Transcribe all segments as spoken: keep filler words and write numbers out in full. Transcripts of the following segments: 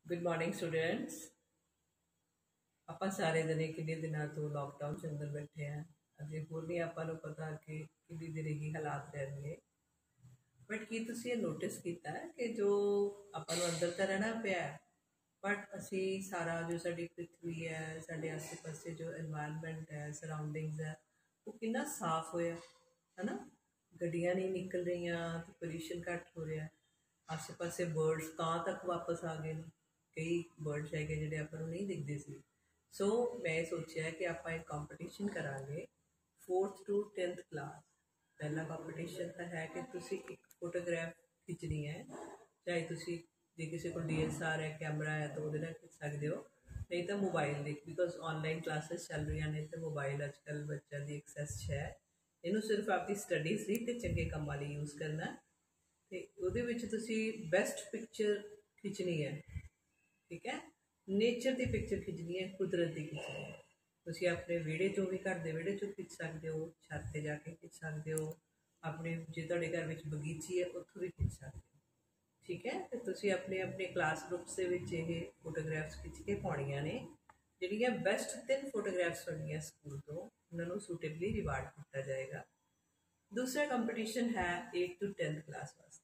Good morning students. ਆਪਾਂ ਸਾਰੇ ਦਿਨੇ ਕਿੰਨੇ ਦਿਨਾਂ ਤੋਂ ਲੋਕਡਾਊਨ ਚ ਅੰਦਰ ਬੈਠੇ ਆ। ਅਜੇ ਹੋਰ ਨਹੀਂ ਆਪਾਂ ਨੂੰ ਪਤਾ ਕਿ ਕਿੰਨੀ ਦੇਰ ਕੀ ਹਾਲਾਤ ਰਹਿਣਗੇ। ਬਟ ਕੀ ਤੁਸੀਂ ਇਹ ਨੋਟਿਸ ਕੀਤਾ ਹੈ ਕਿ ਜੋ ਆਪਾਂ ਨੂੰ ਅੰਦਰ ਤਾਂ ਰਹਿਣਾ ਪਿਆ, ਬਟ ਅਸੀਂ ਸਾਰਾ ਜੋ ਸਾਡੀ ਪ੍ਰਿਥਵੀ ਹੈ, ਸਾਡੇ ਆਸੇ ਪਾਸੇ ਜੋ এনवायरमेंट ਹੈ, ਸਰਾਊਂਡਿੰਗਸ ਹੈ, ਉਹ ਕਿੰਨਾ ਸਾਫ਼ ਹੋਇਆ ਹੈ ਨਾ। ਗੱਡੀਆਂ ਨਹੀਂ ਨਿਕਲ ਰਹੀਆਂ ਤੇ ਪੋਲਿਊਸ਼ਨ ਘੱਟ ਹੋ ਰਿਹਾ। ਆਸੇ ਪਾਸੇ ਬਰਡਸ ਕਾਂ ਤੱਕ ਵਾਪਸ आ गए ਨੇ। कई बर्ड्स है जोड़े अपन नहीं दिखते सी। सो मैं सोचा कि आप एक कंपटीशन करांगे फोर्थ टू टेंथ क्लास। पहला कंपटीशन तो है कि तुसी एक फोटोग्राफ खिंचनी है, चाहे तुसी जे किसी को डी एस आर है, कैमरा है तो वो खिंच सकते हो, नहीं तो मोबाइल देख, बिकॉज ऑनलाइन क्लासेस चल रही हैं तो मोबाइल अजकल बच्चों की एक्सैस है। इनू सिर्फ आपकी स्टडीज़ ही तो चंगे कामों लिए यूज़ करना। तो वो बेस्ट पिक्चर खिंचनी है, ठीक है। नेचर की पिक्चर खिंचनी है, कुदरत की खिंचनी है। तुसी अपने विहड़े चों भी, घर के विहड़े चों खिंच सकते हो, छत पर जाके खिंच सकते हो, अपने जो तुहाडे घर में बगीची है उत्थों भी खिंच सकते हो, ठीक है। तो तुसी अपने अपने क्लास ग्रुप्स के विच ये फोटोग्राफ्स खिंच के पाउणियां ने। जिहड़ियां बेस्ट तीन फोटोग्राफ्स होणगियां स्कूल तो उन्होंने सूटेबली रिवार्ड किया जाएगा। दूसरा कंपटीशन है एट टू टेंथ क्लास वास्ते।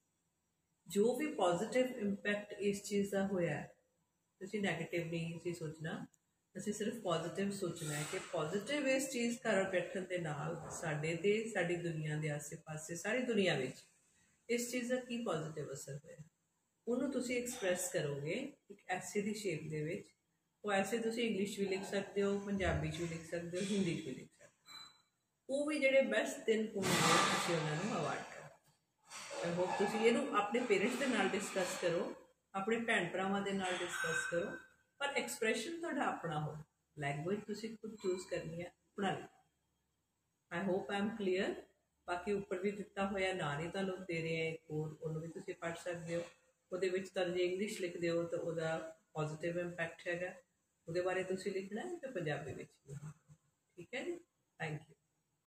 जो भी पॉजिटिव इंपैक्ट इस चीज़ का होया है, तुसी नैगेटिव नहीं सी सोचना, असी सिर्फ पॉजिटिव सोचना है कि पॉजिटिव इस चीज़ घर बैठन के नाल साडे ते साडी दुनिया के आसे पासे सारी दुनिया में इस चीज़ का की पॉजिटिव असर होया, उन्होंने तुसी एक्सप्रैस करोगे एक ऐसे दी शेप दे विच। वो ऐसे तुसी इंग्लिश भी लिख सकते हो, पंजाबी भी लिख सकते हो, हिंदी भी लिख सकते हो। वो भी जिहड़े बेस्ट तीन गुण ने तुसी उन्हां नूं अवार्ड करो। आई होप तुसी इहनूं अपने पेरेंट्स के नाल डिस्कस करो, अपने भैन भरावां दे नाल डिस्कस करो, पर एक्सप्रैशन तुहाडा अपना हो। लैंगुएज तुसी खुद चूज करनी है अपना लिखो। I hope I am clear. बाकी उपर भी दिता होया ना नहीं तुहानूं दे रहे हैं एक होर, उहनूं भी तुसी पढ़ सकते हो। उहदे विच तुहानूं जे इंग्लिश लिखदे हो तो उहदा पॉजिटिव इंपैक्ट हैगा, उहदे बारे तुसी लिखना है, तो पंजाबी विच भी, ठीक है जी। Thank you.